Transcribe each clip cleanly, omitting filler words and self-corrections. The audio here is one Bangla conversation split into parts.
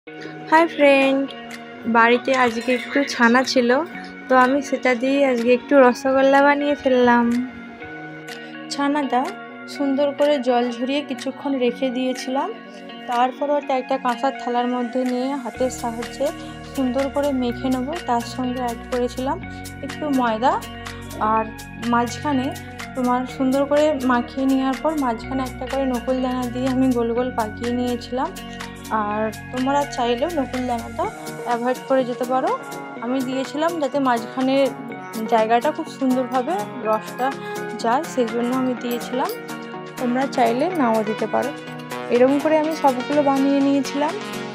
হাই ফ্রেন্ড, বাড়িতে আজকে একটু ছানা ছিল, তো আমি সেটা দিয়ে আজকে একটু রসগোল্লা বানিয়ে ফেললাম। ছানাটা সুন্দর করে জল ঝরিয়ে কিছুক্ষণ রেখে দিয়েছিলাম। তারপর ওটা একটা কাঁসার থালার মধ্যে নিয়ে হাতের সাহায্যে সুন্দর করে মেখে নেব। তার সঙ্গে অ্যাড করেছিলাম একটু ময়দা, আর মাঝখানে সুন্দর করে মাখিয়ে নেওয়ার পর মাঝখানে একটা করে নকুলদানা দিয়ে আমি গোল গোল পাকিয়ে নিয়েছিলাম। আর তোমরা চাইলেও নকুলদানাটা অ্যাভয়েড করে যেতে পারো। আমি দিয়েছিলাম যাতে মাঝখানে জায়গাটা খুব সুন্দরভাবে রসটা যায়, সেই জন্য আমি দিয়েছিলাম। তোমরা চাইলে নাও দিতে পারো। এরকম করে আমি সবগুলো বানিয়ে নিয়েছিলাম।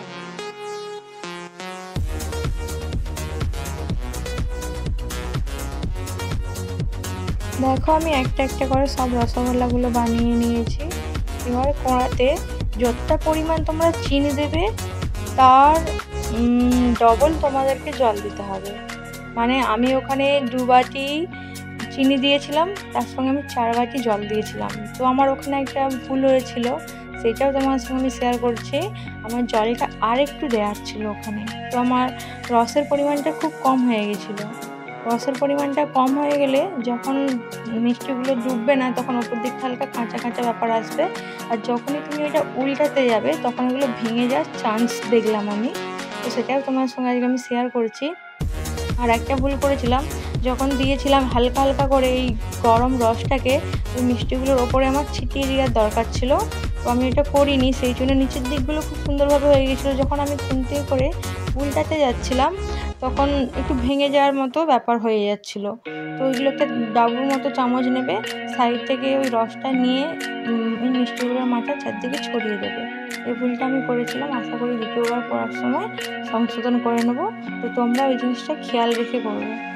দেখো, আমি একটা একটা করে সব রসগোল্লাগুলো বানিয়ে নিয়েছি। এবার কড়াতে যতটা পরিমাণ তোমরা চিনি দেবে তার ডবল তোমাদেরকে জল দিতে হবে। মানে আমি ওখানে 2 বাটি চিনি দিয়েছিলাম, তার সঙ্গে আমি 4 বাটি জল দিয়েছিলাম। তো আমার ওখানে একটা ভুল হয়েছিল, সেটাও তোমার সঙ্গে আমি শেয়ার করছি। আমার জলটা আর একটু দেওয়ার ছিল ওখানে, তো আমার রসের পরিমাণটা খুব কম হয়ে গেছিলো। রসের পরিমাণটা কম হয়ে গেলে যখন মিষ্টিগুলো ডুববে না, তখন ওপর দিকটা হালকা কাঁচা কাঁচা ব্যাপার আসবে। আর যখনই তুমি এটা উল্টাতে যাবে তখন এগুলো ভেঙে যাওয়ার চান্স দেখলাম আমি। তো সেটাও তোমার সঙ্গে আজকে আমি শেয়ার করছি। আর একটা ভুল করেছিলাম, যখন দিয়েছিলাম হালকা হালকা করে এই গরম রসটাকে ওই মিষ্টিগুলোর ওপরে আমার ছিটিয়ে দেওয়ার দরকার ছিল, তো আমি এটা করিনি। সেই জন্য নিচের দিকগুলো খুব সুন্দরভাবে হয়ে গেছিলো। যখন আমি খুন্তি করে উল্টাতে যাচ্ছিলাম তখন একটু ভেঙে যাওয়ার মতো ব্যাপার হয়ে যাচ্ছিলো। তো ওইগুলো একটা ডাবুর মতো চামচ নেবে, সাইড থেকে ওই রসটা নিয়ে ওই মিষ্টিগুলোর মাথার চারদিকে ছড়িয়ে দেবে। এই ভুলটা আমি করেছিলাম, আশা করি দ্বিতীয়বার করার সময় সংশোধন করে নেবো। তো তোমরা ওই জিনিসটা খেয়াল রেখে করবে।